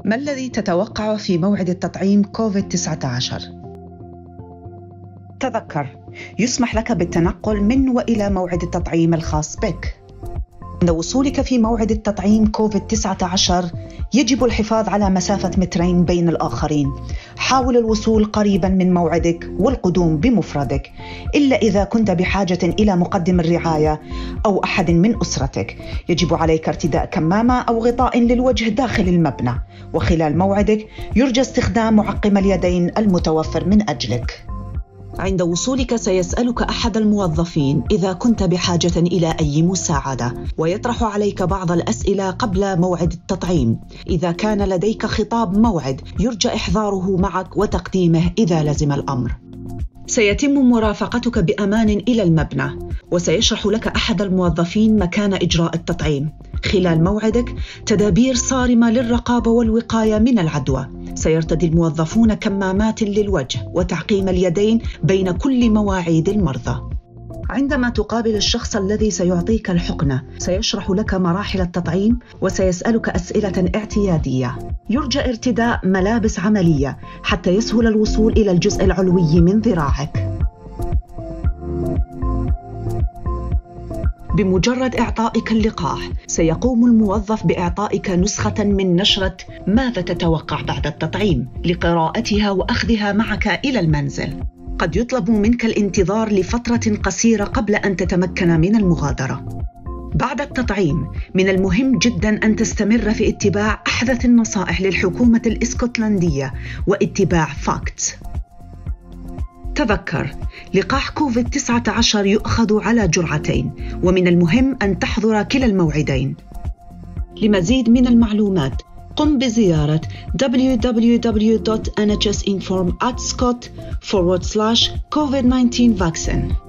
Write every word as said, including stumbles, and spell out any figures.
ما الذي تتوقع في موعد التطعيم كوفيد تسعة عشر؟ تذكر، يسمح لك بالتنقل من وإلى موعد التطعيم الخاص بك. عند وصولك في موعد التطعيم كوفيد تسعة عشر يجب الحفاظ على مسافة مترين بين الآخرين. حاول الوصول قريبا من موعدك والقدوم بمفردك، إلا إذا كنت بحاجة إلى مقدم الرعاية أو أحد من أسرتك. يجب عليك ارتداء كمامة أو غطاء للوجه داخل المبنى، وخلال موعدك يرجى استخدام معقم اليدين المتوفر من أجلك. عند وصولك سيسألك أحد الموظفين إذا كنت بحاجة إلى أي مساعدة، ويطرح عليك بعض الأسئلة قبل موعد التطعيم. إذا كان لديك خطاب موعد يرجى إحضاره معك وتقديمه إذا لزم الأمر. سيتم مرافقتك بأمان إلى المبنى، وسيشرح لك أحد الموظفين مكان إجراء التطعيم. خلال موعدك تدابير صارمة للرقابة والوقاية من العدوى. سيرتدي الموظفون كمامات للوجه وتعقيم اليدين بين كل مواعيد المرضى. عندما تقابل الشخص الذي سيعطيك الحقنة سيشرح لك مراحل التطعيم وسيسألك أسئلة اعتيادية. يرجى ارتداء ملابس عملية حتى يسهل الوصول إلى الجزء العلوي من ذراعك. بمجرد إعطائك اللقاح سيقوم الموظف بإعطائك نسخة من نشرة ماذا تتوقع بعد التطعيم لقراءتها وأخذها معك إلى المنزل. قد يطلب منك الانتظار لفترة قصيرة قبل أن تتمكن من المغادرة. بعد التطعيم من المهم جداً أن تستمر في اتباع أحدث النصائح للحكومة الإسكتلندية واتباع فاكتس. تذكر، لقاح كوفيد تسعة عشر يؤخذ على جرعتين، ومن المهم أن تحضر كلا الموعدين. لمزيد من المعلومات قم بزيارة دبليو دبليو دبليو دوت إن إتش إس إنفورم دوت سكوت forward slash كوفيد تسعة عشر vaccine.